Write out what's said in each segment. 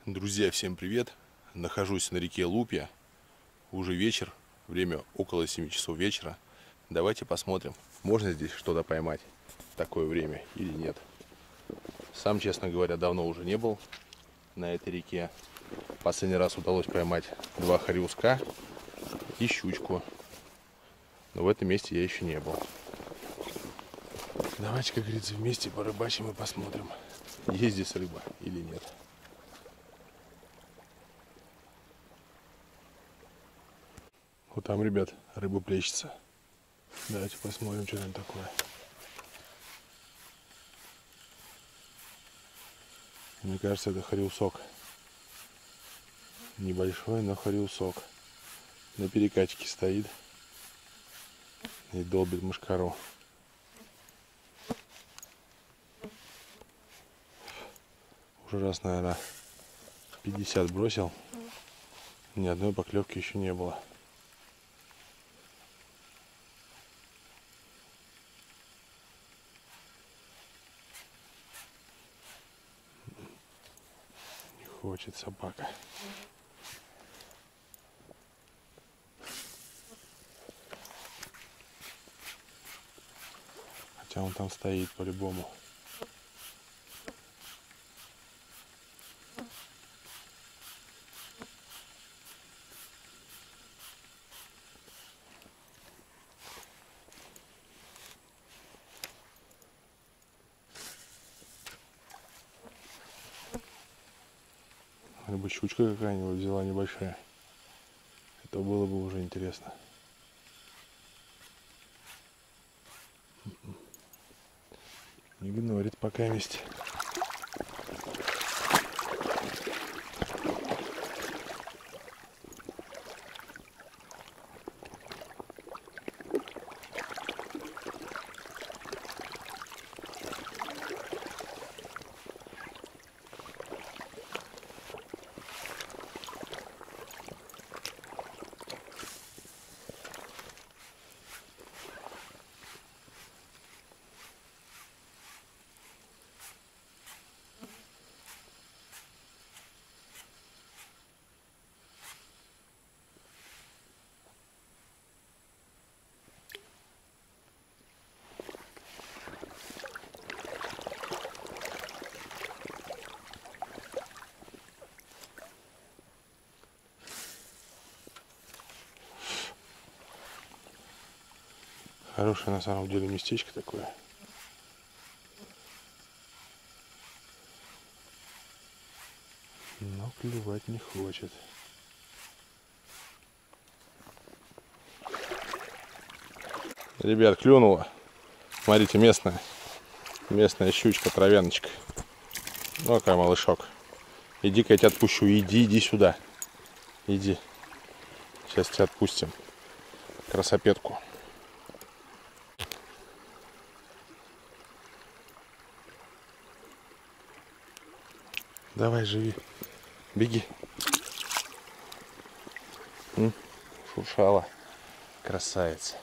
Друзья, всем привет! Нахожусь на реке Лупья. Уже вечер, время около 7 часов вечера. Давайте посмотрим, можно здесь что-то поймать в такое время или нет. Сам, честно говоря, давно уже не был на этой реке. Последний раз удалось поймать 2 хорюска и щучку. Но в этом месте я еще не был. Давайте, как говорится, вместе порыбачим и посмотрим, есть здесь рыба или нет. Вот там, ребят, рыба плещется. Давайте посмотрим, что там такое. Мне кажется, это хорюсок. Небольшой, но хорюсок. На перекачке стоит и долбит мошкару. Уже раз, наверное, 50 бросил. Ни одной поклевки еще не было. Не хочет собака. Хотя он там стоит по-любому. Либо щучка какая-нибудь взяла небольшая. Это было бы уже интересно. Игнорит пока есть. Хорошее на самом деле местечко такое. Но клевать не хочет. Ребят, клюнула. Смотрите, местная щучка, травяночка. Ну, какая малышок. Иди-ка я тебя отпущу. Иди сюда. Иди. Сейчас тебя отпустим. Красопетку. Давай, живи. Беги. Шуршала. Красавица.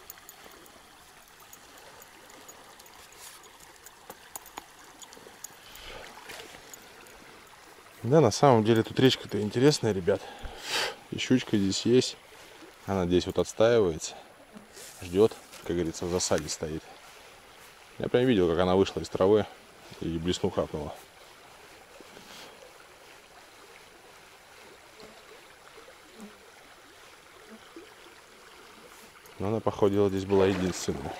Да, на самом деле тут речка-то интересная, ребят. И щучка здесь есть. Она здесь вот отстаивается. Ждет, как говорится, в засаде стоит. Я прям видел, как она вышла из травы и блесну хапнула. Но она, по ходу дела, здесь была единственная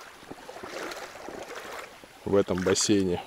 в этом бассейне.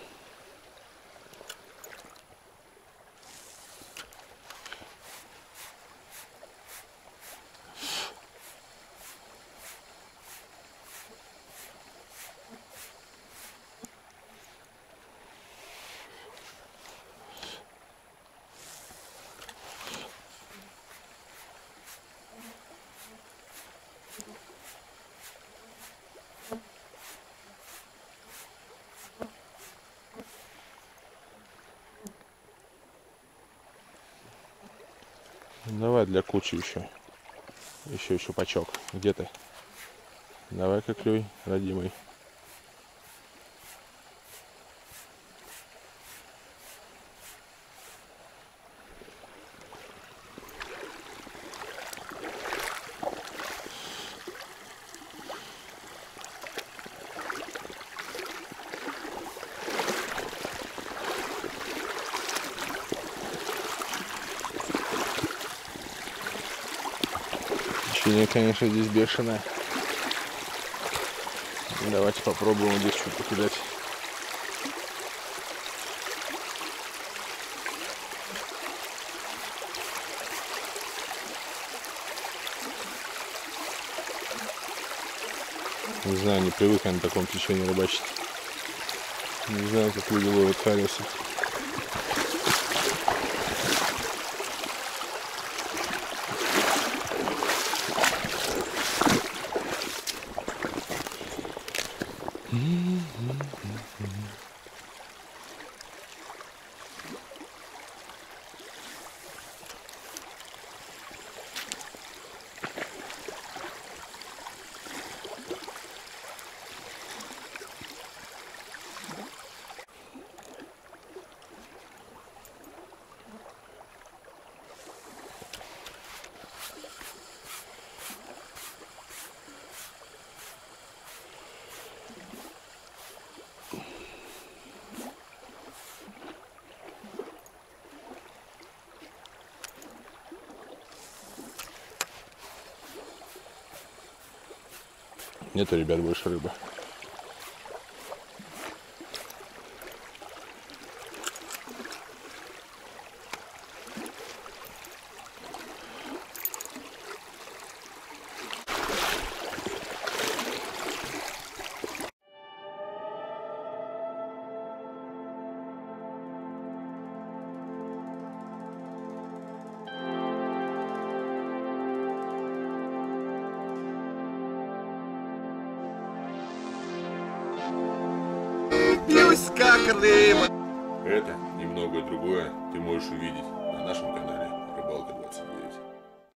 Давай для кучи еще. Еще щупачок. Где ты? Давай-ка клюй, родимый. Течение, конечно, здесь бешеное. Давайте попробуем здесь что-то покидать. Не знаю, не привык я на таком течении рыбачить. Не знаю, как люди ловят хариусы. Нету, ребят, больше рыбы. Это и многое другое ты можешь увидеть на нашем канале Рыбалка 29.